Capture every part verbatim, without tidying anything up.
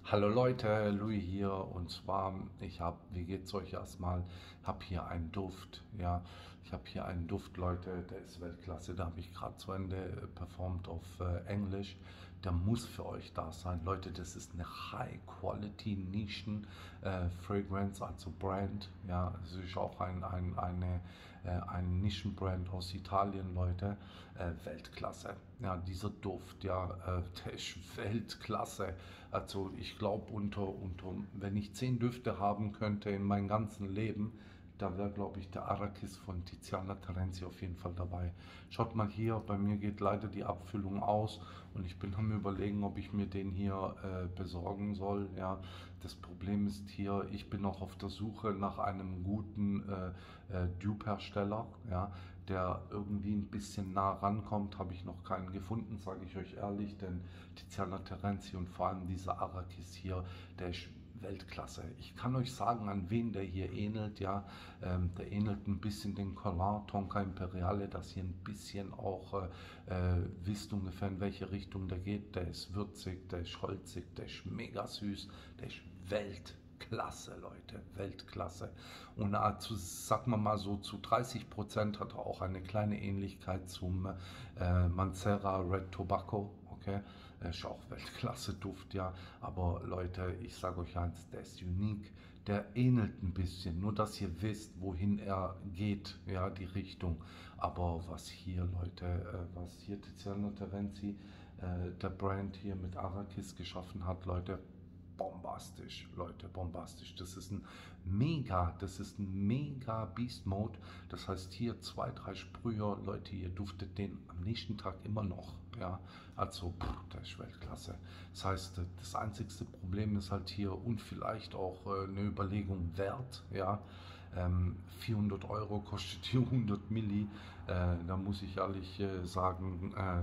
Hallo Leute, Louis hier und zwar, ich habe, wie geht's euch erstmal, habe hier einen Duft, ja, ich habe hier einen Duft, Leute, der ist Weltklasse, da habe ich gerade zu Ende äh, performt auf äh, Englisch, der muss für euch da sein, Leute, das ist eine High-Quality Nischen äh, Fragrance, also Brand, ja, es ist auch ein, ein, eine, äh, ein Nischenbrand aus Italien, Leute, äh, Weltklasse, ja, dieser Duft, ja, äh, der ist Weltklasse. Also ich glaube, unter, unter, wenn ich zehn Düfte haben könnte in meinem ganzen Leben, da wäre, glaube ich, der Arrakis von Tiziana Terenzi auf jeden Fall dabei. Schaut mal hier, bei mir geht leider die Abfüllung aus und ich bin am Überlegen, ob ich mir den hier äh, besorgen soll. Ja, das Problem ist hier, ich bin noch auf der Suche nach einem guten äh, äh, Dupe-Hersteller, ja, der irgendwie ein bisschen nah rankommt, habe ich noch keinen gefunden, sage ich euch ehrlich, denn Tiziana Terenzi und vor allem dieser Arrakis hier, der ist Weltklasse. Ich kann euch sagen, an wen der hier ähnelt, ja, ähm, der ähnelt ein bisschen den Collin Tonka Imperiale, dass ihr ein bisschen auch äh, äh, wisst ungefähr in welche Richtung der geht. Der ist würzig, der ist holzig, der ist mega süß, der ist Weltklasse, Leute, Weltklasse. Und äh, zu, sagen wir mal so, zu dreißig Prozent hat er auch eine kleine Ähnlichkeit zum äh, Mancera Red Tobacco, okay. Ist auch Weltklasse Duft, ja. Aber Leute, ich sage euch eins, der ist unique. Der ähnelt ein bisschen, nur dass ihr wisst, wohin er geht, ja, die Richtung. Aber was hier, Leute, äh, was hier Tiziano Terenzi, äh, der Brand hier mit Arrakis geschaffen hat, Leute, bombastisch, Leute, bombastisch. Das ist ein mega, das ist ein mega Beast Mode. Das heißt hier zwei, drei Sprüher, Leute, ihr duftet den am nächsten Tag immer noch. Ja, also pff, das ist Weltklasse. Das heißt, das einzigste Problem ist halt hier und vielleicht auch äh, eine Überlegung wert. Ja, ähm, vierhundert Euro kostet hier hundert Milli. Äh, da muss ich ehrlich äh, sagen, äh,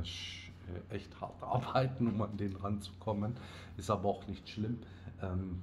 echt hart arbeiten, um an den ranzukommen. Ist aber auch nicht schlimm. Ähm,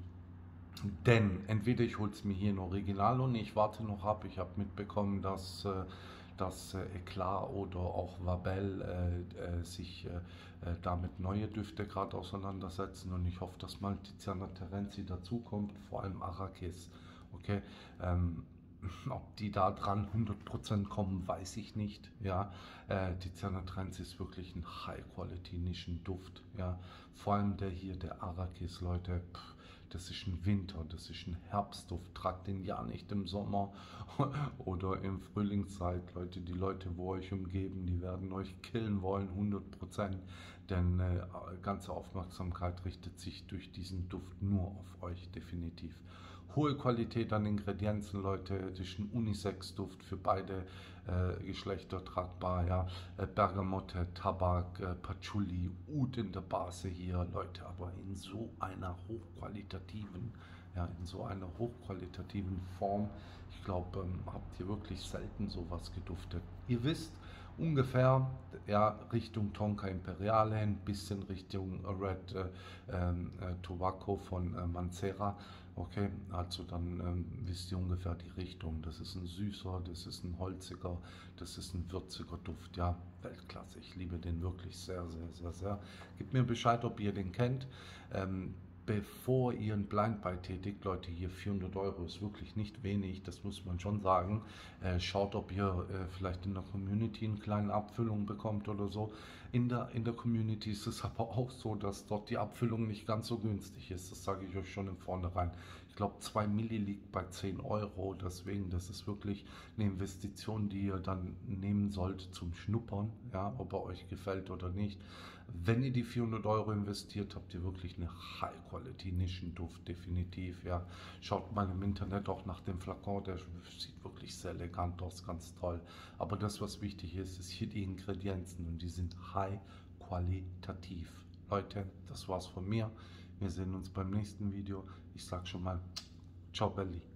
denn entweder ich hole es mir hier in Original und ich warte noch ab. Ich habe mitbekommen, dass, äh, dass äh, Eclat oder auch Vabel äh, äh, sich äh, äh, damit neue Düfte gerade auseinandersetzen und ich hoffe, dass mal Tiziana Terenzi dazukommt, vor allem Arrakis. Okay, ähm, ob die da dran hundert Prozent kommen, weiß ich nicht. Ja, äh, Tiziana Terenzi ist wirklich ein High-Quality-Nischen-Duft. Ja, vor allem der hier, der Arrakis, Leute. Pff, das ist ein Winter, das ist ein Herbstduft. Tragt den ja nicht im Sommer oder im Frühlingszeit, Leute. Die Leute, wo euch umgeben, die werden euch killen wollen, hundert Prozent. Denn äh, ganze Aufmerksamkeit richtet sich durch diesen Duft nur auf euch, definitiv. Hohe Qualität an Ingredienzen, Leute. Das ist ein Unisex-Duft für beide äh, Geschlechter tragbar. Ja. Äh, Bergamotte, Tabak, äh, Patchouli, Oud in der Base hier, Leute. Aber in so einer hochqualitativen, ja, in so einer hochqualitativen Form, ich glaube, ähm, habt ihr wirklich selten sowas geduftet. Ihr wisst ungefähr, ja, Richtung Tonka Imperiale, ein bisschen Richtung Red äh, äh, Tobacco von äh, Mancera. Okay, also dann ähm, wisst ihr ungefähr die Richtung. Das ist ein süßer, das ist ein holziger, das ist ein würziger Duft. Ja, Weltklasse. Ich liebe den wirklich sehr, sehr, sehr, sehr. Gebt mir Bescheid, ob ihr den kennt. Ähm, Bevor ihr ein Blind Buy tätigt, Leute, hier vierhundert Euro ist wirklich nicht wenig, das muss man schon sagen. Äh, schaut, ob ihr äh, vielleicht in der Community eine kleine Abfüllung bekommt oder so. In der, in der Community ist es aber auch so, dass dort die Abfüllung nicht ganz so günstig ist. Das sage ich euch schon im Vornherein. Ich glaube, zwei Milli liegt bei zehn Euro. Deswegen, das ist wirklich eine Investition, die ihr dann nehmen sollt zum Schnuppern, ja, ob er euch gefällt oder nicht. Wenn ihr die vierhundert Euro investiert, habt ihr wirklich eine High-Quality-Nischenduft, definitiv. Ja. Schaut mal im Internet auch nach dem Flakon, der sieht wirklich sehr elegant aus, ganz toll. Aber das, was wichtig ist, ist hier die Ingredienzen und die sind high-qualitativ. Leute, das war's von mir. Wir sehen uns beim nächsten Video. Ich sag schon mal, ciao Belli.